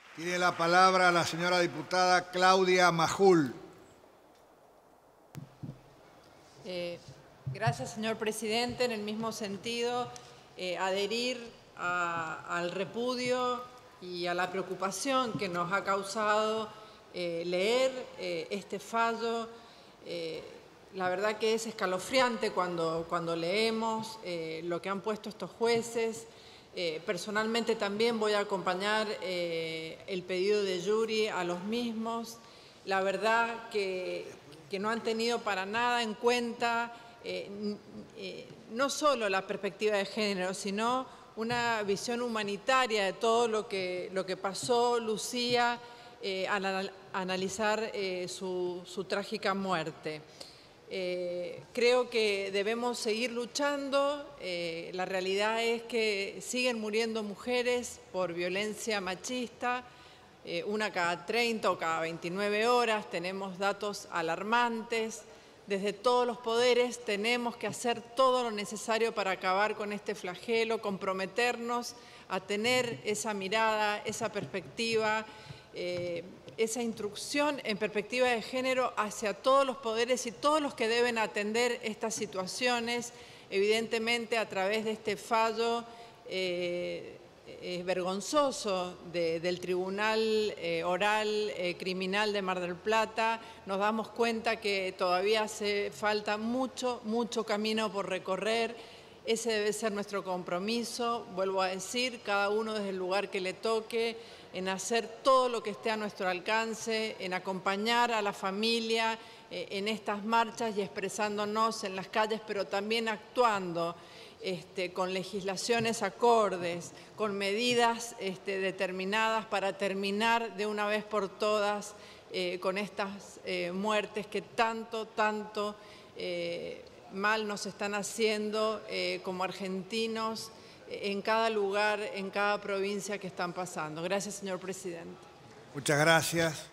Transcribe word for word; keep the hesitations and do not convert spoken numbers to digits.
Tiene la palabra la señora diputada Claudia Majul. Eh, gracias, señor presidente. En el mismo sentido, eh, adherir a, al repudio y a la preocupación que nos ha causado eh, leer eh, este fallo. Eh, la verdad que es escalofriante cuando, cuando leemos eh, lo que han puesto estos jueces. Eh, personalmente también voy a acompañar eh, el pedido de Yuri a los mismos. La verdad que, que no han tenido para nada en cuenta eh, eh, no solo la perspectiva de género, sino una visión humanitaria de todo lo que, lo que pasó Lucía eh, al analizar eh, su, su trágica muerte. Eh, creo que debemos seguir luchando. Eh, la realidad es que siguen muriendo mujeres por violencia machista, eh, una cada treinta o cada veintinueve horas. Tenemos datos alarmantes. Desde todos los poderes tenemos que hacer todo lo necesario para acabar con este flagelo, comprometernos a tener esa mirada, esa perspectiva, eh, esa instrucción en perspectiva de género hacia todos los poderes y todos los que deben atender estas situaciones, evidentemente a través de este fallo eh, eh, vergonzoso de, del Tribunal eh, Oral eh, Criminal de Mar del Plata. Nos damos cuenta que todavía hace falta mucho, mucho camino por recorrer. Ese debe ser nuestro compromiso, vuelvo a decir, cada uno desde el lugar que le toque, en hacer todo lo que esté a nuestro alcance, en acompañar a la familia eh, en estas marchas y expresándonos en las calles, pero también actuando este, con legislaciones acordes, con medidas este, determinadas para terminar de una vez por todas eh, con estas eh, muertes que tanto, tanto eh, mal nos están haciendo eh, como argentinos en cada lugar, en cada provincia que están pasando. Gracias, señor presidente. Muchas gracias.